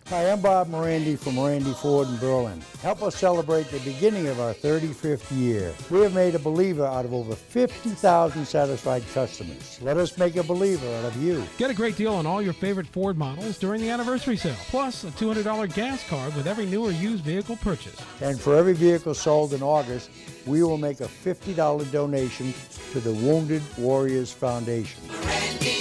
Hi, I'm Bob Morande from Morande Ford in Berlin. Help us celebrate the beginning of our 35th year. We have made a believer out of over 50,000 satisfied customers. Let us make a believer out of you. Get a great deal on all your favorite Ford models during the anniversary sale, plus a $200 gas card with every new or used vehicle purchase. And for every vehicle sold in August, we will make a $50 donation to the Wounded Warriors Foundation. Morande